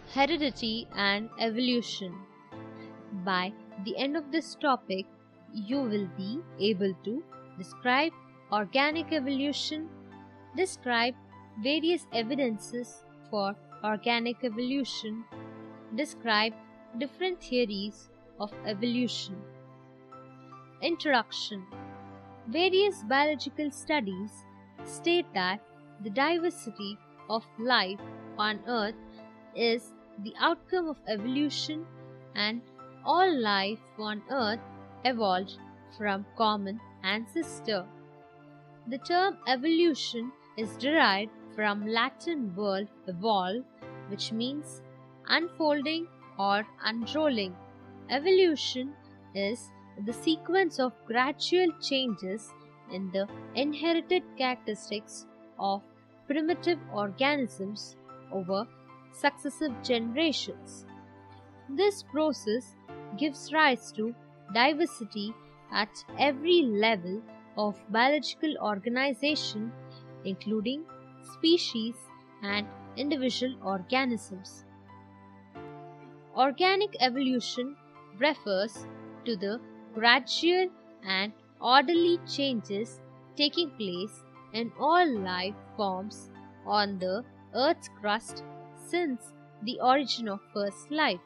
Heredity and evolution. By the end of this topic, you will be able to describe organic evolution, describe various evidences for organic evolution, describe different theories of evolution. Introduction. Various biological studies state that the diversity of life on Earth is the outcome of evolution, and all life on Earth evolved from common ancestor. The term evolution is derived from Latin word evolve, which means unfolding or unrolling. Evolution is the sequence of gradual changes in the inherited characteristics of primitive organisms over successive generations. This process gives rise to diversity at every level of biological organization, including species and individual organisms. Organic evolution refers to the gradual and orderly changes taking place in all life forms on the Earth's crust since the origin of first life.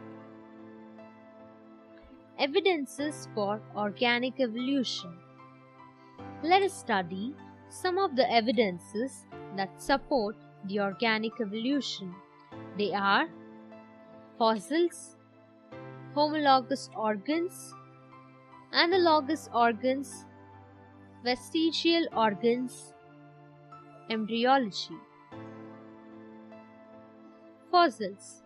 Evidences for organic evolution. Let us study some of the evidences that support the organic evolution. They are fossils, homologous organs, analogous organs, vestigial organs, embryology. Fossils.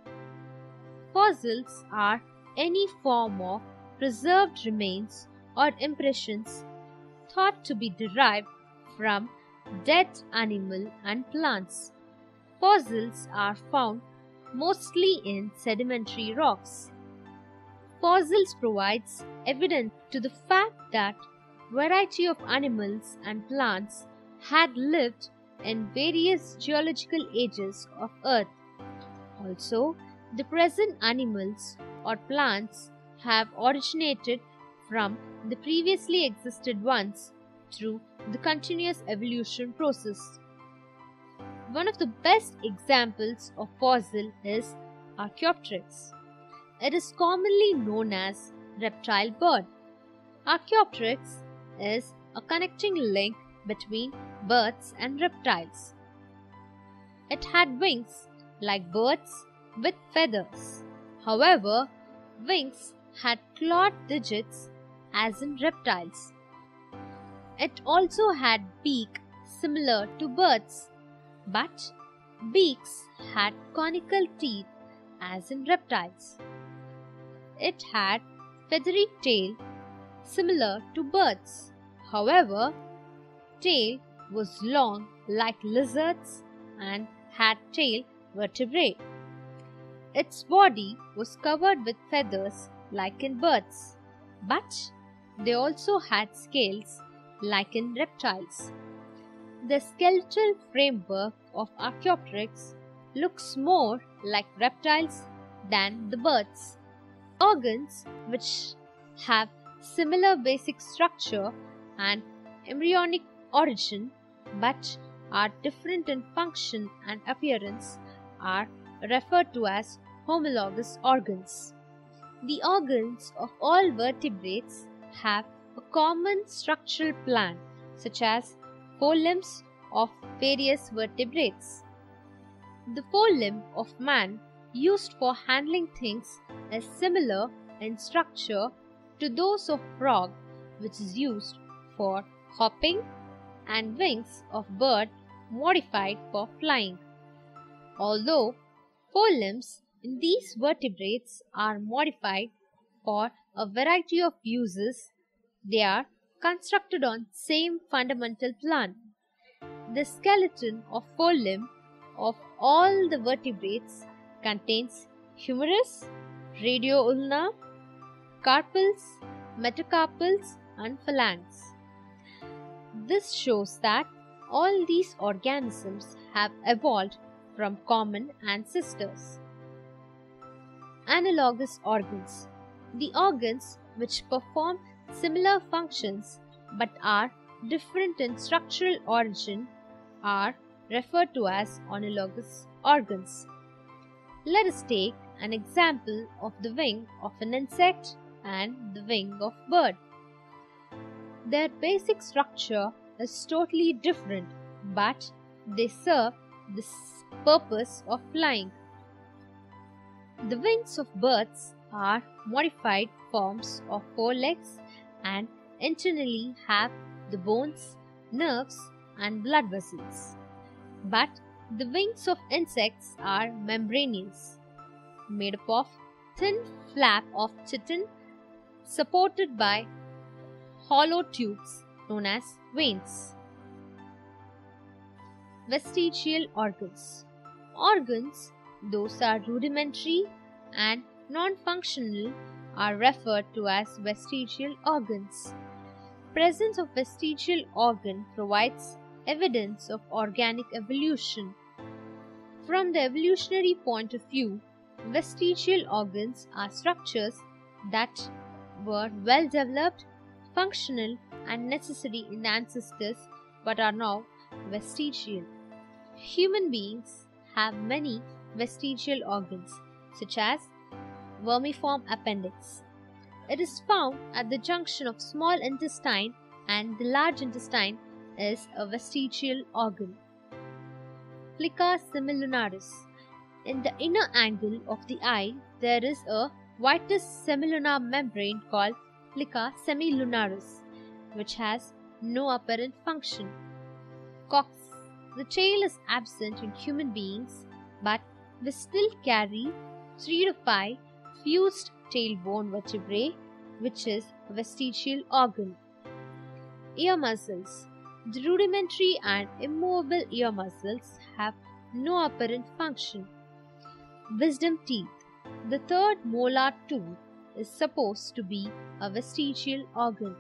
Fossils are any form of preserved remains or impressions thought to be derived from dead animal and plants. Fossils are found mostly in sedimentary rocks. Fossils provides evidence to the fact that variety of animals and plants had lived in various geological ages of Earth. Also, the present animals or plants have originated from the previously existed ones through the continuous evolution process. One of the best examples of fossil is Archaeopteryx. It is commonly known as reptile bird. Archaeopteryx is a connecting link between birds and reptiles. It had wings like birds with feathers. However, wings had clawed digits as in reptiles. It also had beak similar to birds, but beaks had conical teeth as in reptiles. It had feathery tail similar to birds. However, tail was long like lizards and had tail vertebrae. Its body was covered with feathers like in birds, but they also had scales like in reptiles. The skeletal framework of Archaeopteryx looks more like reptiles than the birds. Organs which have similar basic structure and embryonic origin but are different in function and appearance are referred to as homologous organs. The organs of all vertebrates have a common structural plan, such as forelimbs of various vertebrates. The forelimb of man used for handling things is similar in structure to those of frog, which is used for hopping, and wings of bird modified for flying. Although forelimbs in these vertebrates are modified for a variety of uses, they are constructed on same fundamental plan. The skeleton of forelimb of all the vertebrates contains humerus, radioulna, carpals, metacarpals, and phalanx. This shows that all these organisms have evolved from common ancestors. Analogous organs. The organs which perform similar functions but are different in structural origin are referred to as analogous organs. Let us take an example of the wing of an insect and the wing of a bird. Their basic structure is totally different, but they serve the purpose of flying. The wings of birds are modified forms of forelegs and internally have the bones, nerves, and blood vessels. But the wings of insects are membranous, made up of thin flap of chitin supported by hollow tubes known as veins. Vestigial organs. Organs, those are rudimentary and non-functional, are referred to as vestigial organs. Presence of vestigial organ provides evidence of organic evolution. From the evolutionary point of view, vestigial organs are structures that were well developed, functional, and necessary in the ancestors but are now vestigial. Human beings have many vestigial organs, such as vermiform appendix. It is found at the junction of small intestine and the large intestine is a vestigial organ. Plica semilunaris. In the inner angle of the eye, there is a whitish semilunar membrane called plica semilunaris, which has no apparent function. Cox. The tail is absent in human beings, but we still carry 3 to 5 fused tailbone vertebrae, which is a vestigial organ. Ear muscles. The rudimentary and immovable ear muscles have no apparent function. Wisdom teeth. The third molar tooth is supposed to be a vestigial organ.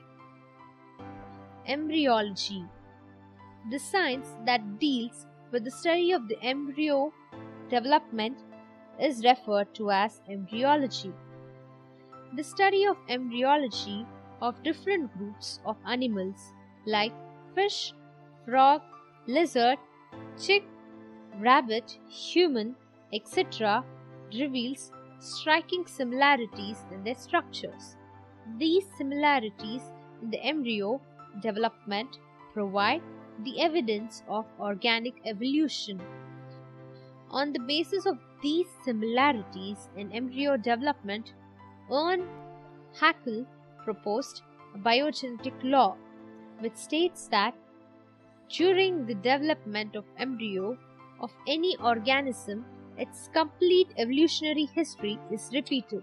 Embryology. The science that deals with the study of the embryo development is referred to as embryology. The study of embryology of different groups of animals like fish, frog, lizard, chick, rabbit, human, etc. reveals striking similarities in their structures. These similarities in the embryo development provide the evidence of organic evolution. On the basis of these similarities in embryo development, Ernst Haeckel proposed a biogenetic law which states that during the development of embryo of any organism, its complete evolutionary history is repeated.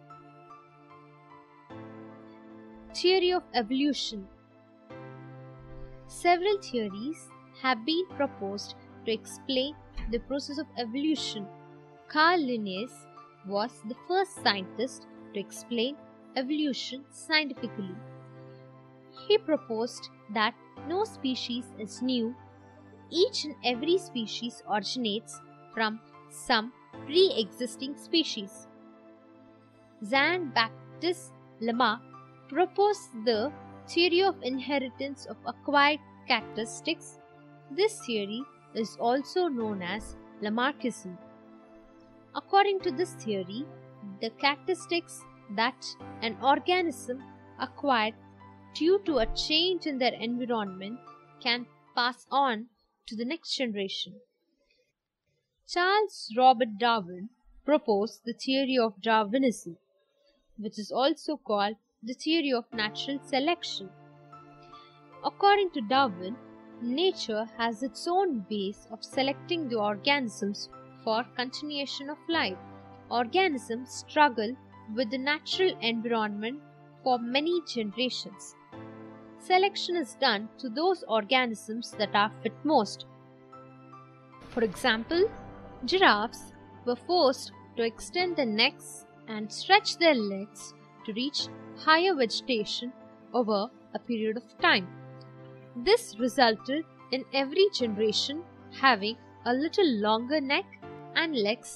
Theory of evolution. Several theories have been proposed to explain the process of evolution. Carl Linnaeus was the first scientist to explain evolution scientifically. He proposed that no species is new. Each and every species originates from some pre-existing species. Jean-Baptiste Lamarck proposed the theory of inheritance of acquired characteristics. This theory is also known as Lamarckism. According to this theory, the characteristics that an organism acquired due to a change in their environment can pass on to the next generation. Charles Robert Darwin proposed the theory of Darwinism, which is also called the theory of natural selection. According to Darwin, nature has its own ways of selecting the organisms for continuation of life. Organisms struggle with the natural environment for many generations. Selection is done to those organisms that are fit most. For example, giraffes were forced to extend their necks and stretch their legs to reach higher vegetation over a period of time. This resulted in every generation having a little longer neck and legs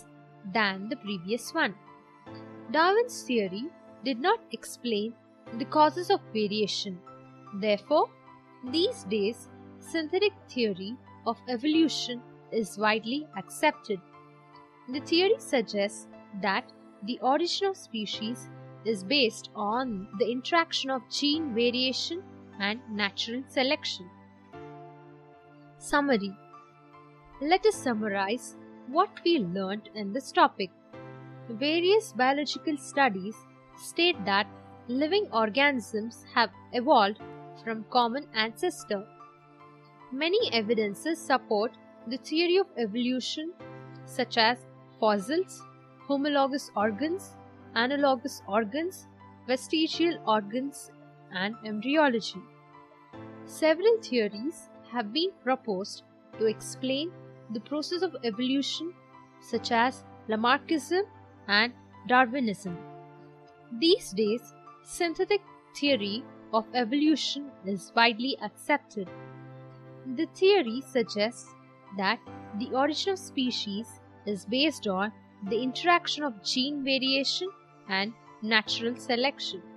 than the previous one. Darwin's theory did not explain the causes of variation. Therefore, these days, synthetic theory of evolution is widely accepted. The theory suggests that the origin of species is based on the interaction of gene variation and natural selection. Summary. Let us summarize what we learned in this topic. Various biological studies state that living organisms have evolved from common ancestors. Many evidences support the theory of evolution, such as fossils, homologous organs, analogous organs, vestigial organs, and embryology. Several theories have been proposed to explain the process of evolution, such as Lamarckism and Darwinism. These days, synthetic theory of evolution is widely accepted. The theory suggests that the origin of species is based on the interaction of gene variation and natural selection.